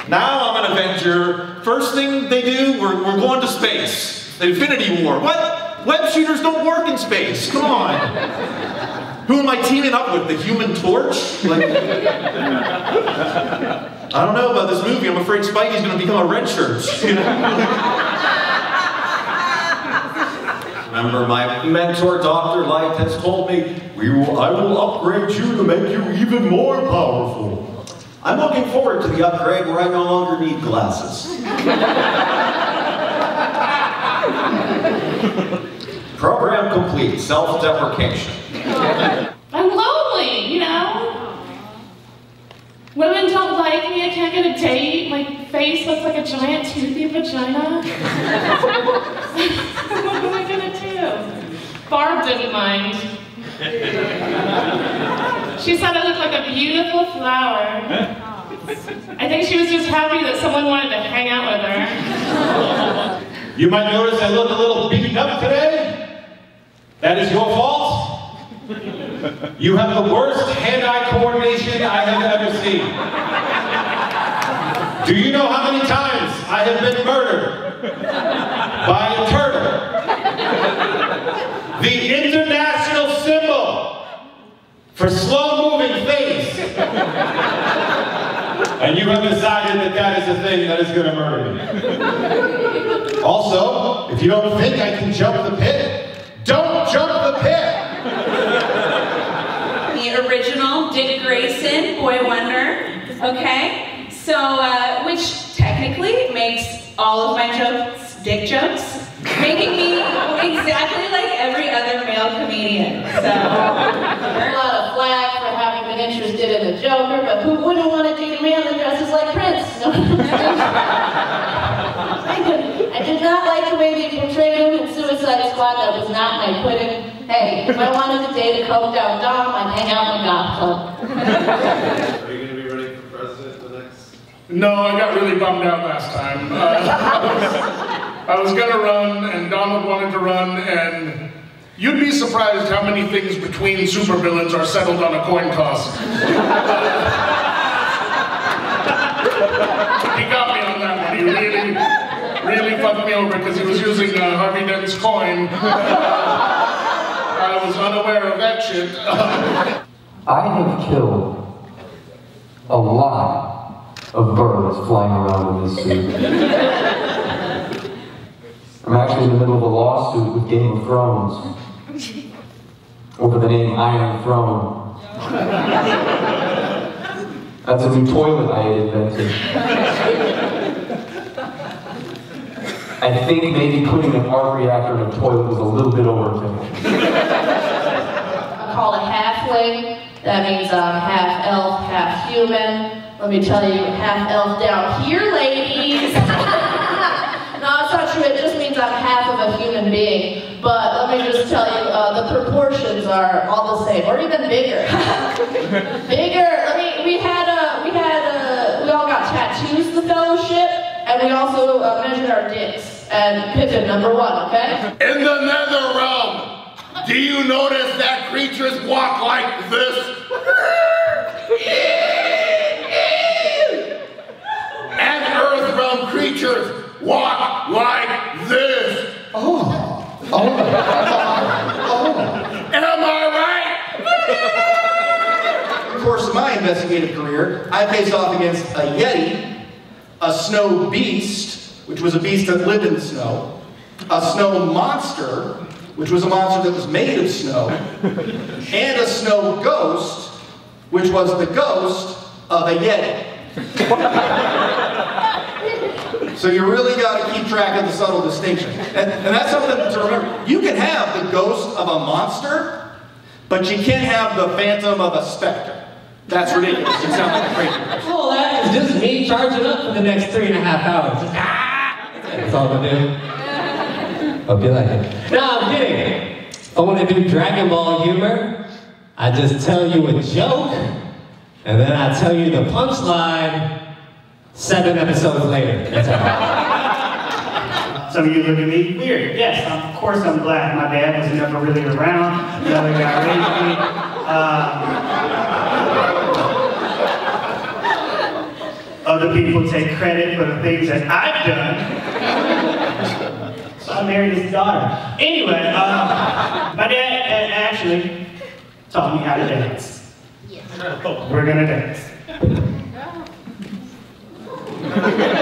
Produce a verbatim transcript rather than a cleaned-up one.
Now I'm an Avenger. First thing they do, we're, we're going to space. The Infinity War. What? Web shooters don't work in space. Come on. Who am I teaming up with? The Human Torch? Like, I don't know about this movie. I'm afraid Spidey's going to become a red shirt. You know? Remember, my mentor, Doctor Light, has told me, we will, I will upgrade you to make you even more powerful. I'm looking forward to the upgrade where I no longer need glasses. Program complete, self-deprecation. I'm lonely, you know? Women don't like me, I can't get a date, my face looks like a giant toothy vagina. What am I gonna do? Barb didn't mind. She said I looked like a beautiful flower. I think she was just happy that someone wanted to hang out with her. You might notice I look a little beaten up today. That is your fault. You have the worst hand-eye coordination I have ever seen. Do you know how many times I have been murdered by a turtle? The international symbol for slow-moving face. And you have decided that that is the thing that is going to murder me. Also, if you don't think I can jump the pit, don't jump the pit! The original Dick Grayson, Boy Wonder, okay? So, uh, which technically makes all of my jokes dick jokes, making me exactly like every other male comedian, so. There's a lot of flack for having been interested in the Joker, but who wouldn't want to date a man that dresses like Prince? No. I did not like the way they portrayed him in Suicide Squad. That was not my pudding. Hey, if I wanted to date a coked out dom, I'd hang out in a goth club. Are you going to be running for president the next? No, I got really bummed out last time. Uh, I was, I was gonna run, and Donald wanted to run, and you'd be surprised how many things between supervillains are settled on a coin toss. He got me on that one. He really, really fucked me over because he was using uh, Harvey Dent's coin. I was unaware of that shit. I have killed a lot of birds flying around in this suit. I'm actually in the middle of a lawsuit with Game of Thrones over the name Iron Throne. That's a new toilet I invented. I think maybe putting an arc reactor in a toilet was a little bit overkill. I'm called a halfling. That means I'm half elf, half human. Let me tell you, half elf down here, ladies. No, it's not true. It just means I'm half of a human being. But let me just tell you, uh, the proportions are all the same, or even bigger. Bigger. Let me. We had a. We had a. We all got tattoos in the fellowship, and we also uh, measured our dicks. And Pippin, number one. Okay. In the nether realm, do you notice that creatures walk like this? And earth realm creatures walk like this. Oh, oh, oh. Am I In the course of my investigative career, I faced off against a Yeti, a snow beast, which was a beast that lived in the snow, a snow monster, which was a monster that was made of snow, and a snow ghost, which was the ghost of a Yeti. So you really got to keep track of the subtle distinction. And, and that's something to remember. You can have the ghost of a monster, but you can't have the phantom of a specter. That's ridiculous. You sound like a crazy person. Well, that is just me charging up for the next three and a half hours. Just, ah! That's all I'm gonna do. Hope you like it. No, I'm kidding. If I want to do Dragon Ball humor, I just tell you a joke, and then I tell you the punchline seven episodes later. That's how. Some of you look at me weird. Yes, of course I'm glad. My dad was never really around. Another guy raised me. Uh, other people take credit for the things that I've done. So I married his daughter. Anyway, uh, my dad uh, actually taught me how to dance. We're gonna dance.